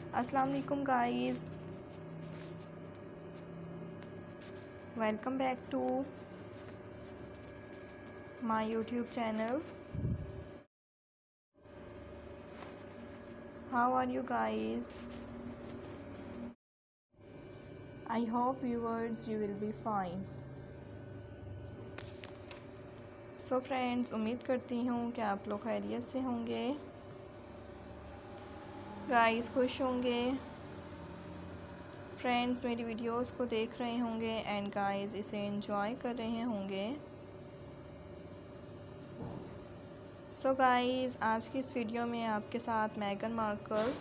अस्सलाम वालेकुम guys, welcome back to my YouTube channel. How are you guys? I hope viewers you will be fine. So friends, उम्मीद करती हूँ कि आप लोग खैरियत से होंगे, गाइस खुश होंगे, फ्रेंड्स मेरी वीडियोस को देख रहे होंगे एंड गाइस इसे एंजॉय कर रहे होंगे। सो गाइस, आज की इस वीडियो में आपके साथ मेगन Markle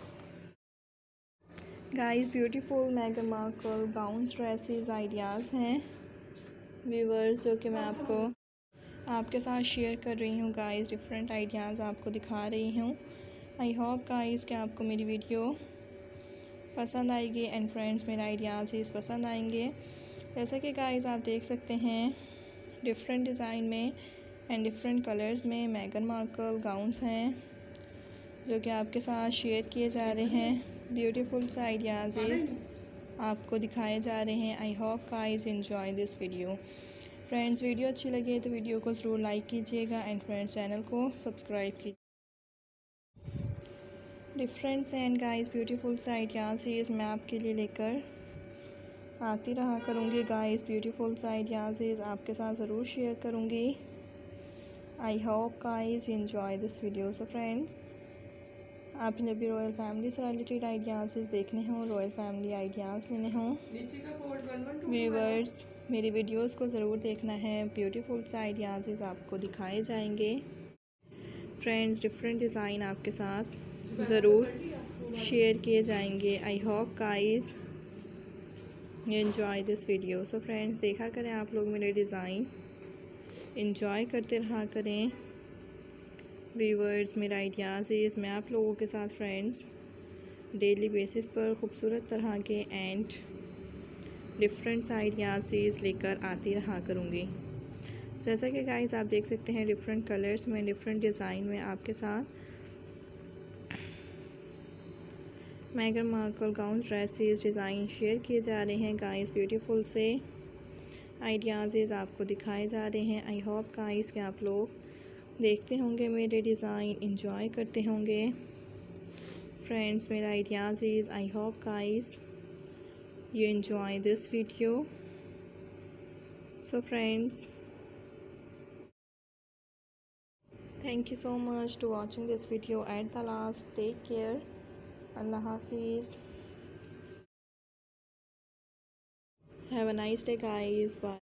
guys beautiful Megan Markle gowns dresses ideas हैं व्यूअर्स, जो कि मैं आपके साथ शेयर कर रही हूँ। गाइस डिफरेंट आइडियाज़ आपको दिखा रही हूँ। आई होप गाइस कि आपको मेरी वीडियो पसंद आएगी एंड फ्रेंड्स मेरे आइडियाज़ इस पसंद आएंगे। जैसा कि गाइस आप देख सकते हैं, डिफरेंट डिज़ाइन में एंड डिफरेंट कलर्स में मेगन मार्कल गाउन्स हैं जो कि आपके साथ शेयर किए जा रहे हैं। ब्यूटीफुल से आइडियाज़ आपको दिखाए जा रहे हैं। I hope guys enjoy this video. Friends video अच्छी लगे तो वीडियो को ज़रूर लाइक कीजिएगा एंड फ्रेंड्स चैनल को सब्सक्राइब कीजिए। डिफरेंट एंड गाइस ब्यूटीफुल से आइडियाज़ मैं आपके लिए लेकर आती रहा करूँगी। गाइस ब्यूटीफुल से आइडियाज़ आपके साथ ज़रूर शेयर करूँगी। I hope guys enjoy this video. So friends, आप जब भी रॉयल फैमिली से रिलेटेड आइडियाज़ देखने हों, रॉयल फैमिली आइडियाज़ लेने हों, व्यूवर्स मेरी वीडियोस को ज़रूर देखना है। ब्यूटीफुल से आइडियाज़ आपको दिखाए जाएंगे। फ्रेंड्स डिफरेंट डिज़ाइन आपके साथ ज़रूर शेयर किए जाएंगे। I hope guys you enjoy this video. So friends देखा करें आप लोग मेरे डिज़ाइन, एंजॉय करते रहा करें व्यूवर्स। मेरा आइडियाज़ मैं आप लोगों के साथ फ्रेंड्स डेली बेसिस पर ख़ूबसूरत तरह के एंड डिफरेंट आइडियाज़ लेकर आती रहा करूँगी। जैसा कि गाइस आप देख सकते हैं, डिफरेंट कलर्स में डिफरेंट डिज़ाइन में आपके साथ मेगन Markle gown dresses design share किए जा रहे हैं। गाइस ब्यूटीफुल से आइडियाज़ आपको दिखाए जा रहे हैं। आई होप गाइस कि आप लोग देखते होंगे मेरे डिज़ाइन, एंजॉय करते होंगे फ्रेंड्स मेरा ideas. I hope guys you enjoy this video. So friends, thank you so much to watching this video at the last. Take care. Allah Hafiz. Have a nice day guys. Bye.